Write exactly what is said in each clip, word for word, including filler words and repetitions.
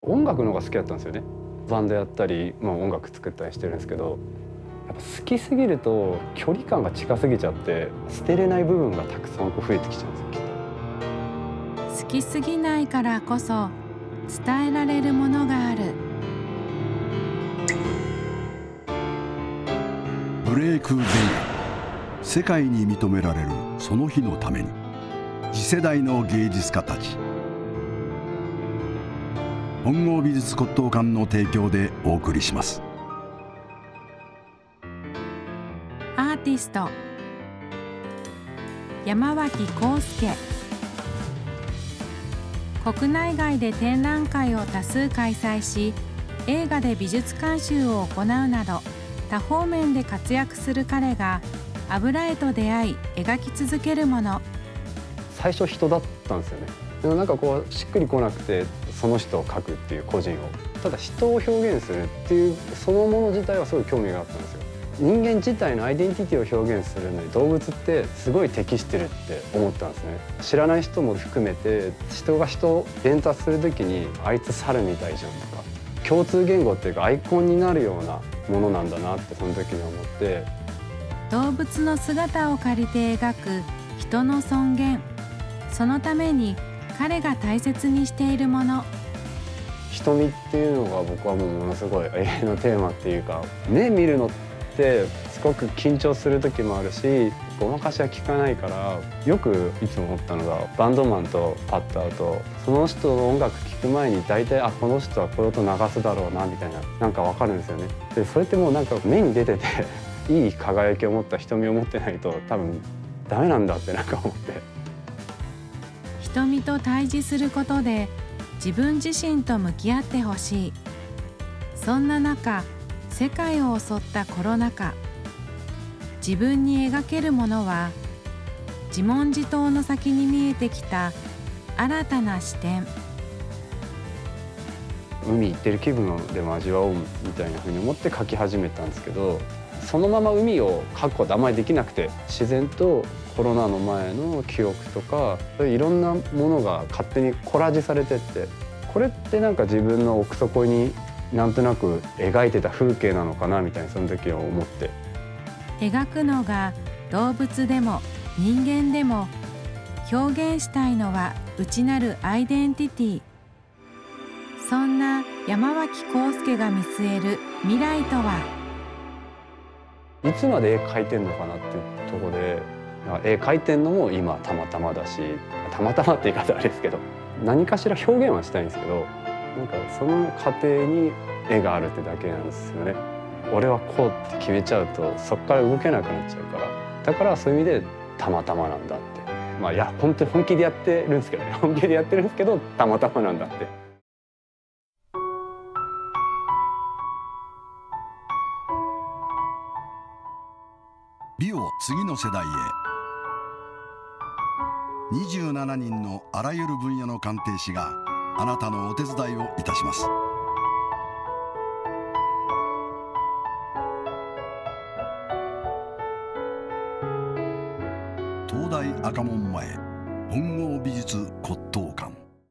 音楽の方が好きだったんですよね。バンドやったり、まあ、音楽作ったりしてるんですけど、やっぱ好きすぎると距離感が近すぎちゃって捨てれない部分がたくさんこう増えてきちゃうんですよ、きっと。 好きすぎないからこそ伝えられるものがある。 ブレイク前夜、世界に認められるその日のために、次世代の芸術家たち。本郷美術骨董館の提供でお送りします。 アーティスト山脇康介。国内外で展覧会を多数開催し、映画で美術監修を行うなど多方面で活躍する彼が油絵と出会い描き続けるもの。 最初人だったんですよね。でもなんかこうしっくりこなくて、その人を描くっていう個人を、ただ人を表現するっていうそのもの自体はすごい興味があったんですよ。人間自体のアイデンティティを表現するのに動物ってすごい適してるって思ったんですね。知らない人も含めて、人が人を伝達する時にあいつ猿みたいじゃんとか、共通言語っていうかアイコンになるようなものなんだなってその時に思って。 動物の姿を借りて描く人の尊厳、そのために彼が大切にしているもの。 瞳っていうのが僕はもうものすごい永遠のテーマっていうか、目見るのってすごく緊張する時もあるし、ごまかしは効かないから、よくいつも思ったのが、バンドマンとパッと会うとその人の音楽聴く前に大体あこの人はこれ音流すだろうなみたいな、なんか分かるんですよね。でそれってもうなんか目に出てていい輝きを持った瞳を持ってないと多分ダメなんだってなんか思って。 瞳と対峙することで自分自身と向き合ってほしい。そんな中、世界を襲ったコロナ禍、自分に描けるものは自問自答の先に見えてきた新たな視点。 海行ってる気分でも味わおうみたいな風に思って描き始めたんですけど、そのまま海を描くことあんまりできなくて、自然とコロナの前の記憶とかいろんなものが勝手にコラージュされてって、これってなんか自分の奥底になんとなく描いてた風景なのかなみたいにその時は思って。 描くのが動物でも人間でも、表現したいのは内なるアイデンティティ。そんな山脇康介が見据える未来とは。 いつまで絵描いてんのかなっていうところで、絵描いてんのも今たまたまだし、たまたまって言い方あれですけど、何かしら表現はしたいんですけど、なんかその過程に絵があるってだけなんですよね。俺はこうって決めちゃうとそこから動けなくなっちゃうから、だからそういう意味でたまたまなんだって。まあいや本当に本気でやってるんですけどね、本気でやってるんですけどたまたまなんだって。 美を次の世代へ。にじゅうななにんのあらゆる分野の鑑定士があなたのお手伝いをいたします。東大赤門前本郷美術骨董館。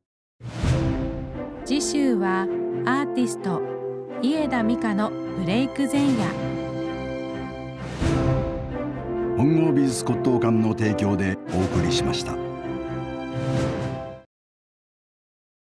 次週はアーティスト家田美香のブレイク前夜。 本郷美術骨董館の提供でお送りしました。